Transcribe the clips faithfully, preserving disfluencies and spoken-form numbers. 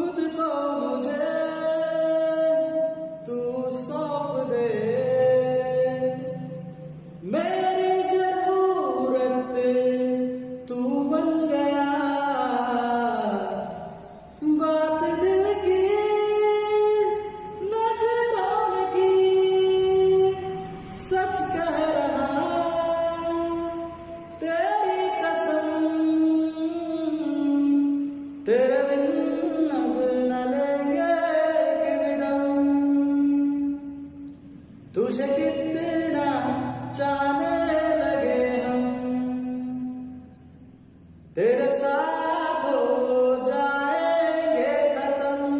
खुद को मुझे तू सौंप दे, मेरी जरूरत तू बन गया, बात दिल की नजरों की सच कह रहा, तेरी कसम तेरे बिन अब न लेंगे कि दम। तुझे कितना चाहने लगे हम, तेरे साथ हो जाएंगे खत्म।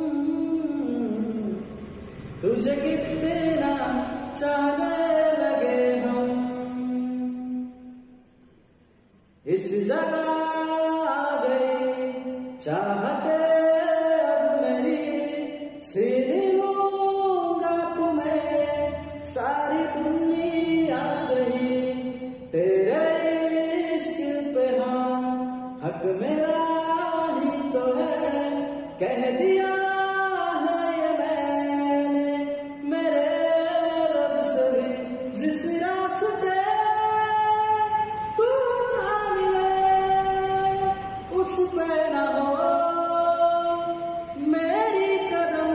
तुझे कितना चाहने लगे हम, इस जगह आ गई चाहते अब मेरी, छीन लूंगा तुम्हें सारी दुनिया सही, तेरे इश्क पे हाँ हक मेरा ही तो है, कह दिया है ये मैंने मेरे रब से भी, जिस रास्ते तू ना मिले उस पे ना हो मेरी कदम,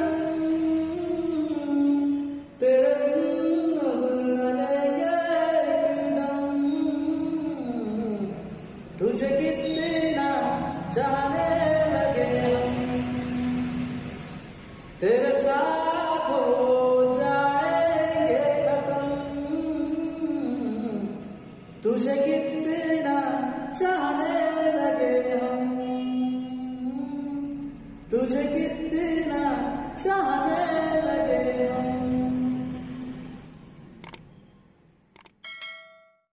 तेरे बिन अब न लेंगे कि दम। तुझे कितना चाहने लगे हम, तेरे साथ हो जाएंगे खत्म। तुझे कितना चाहने लगे हम, तुझे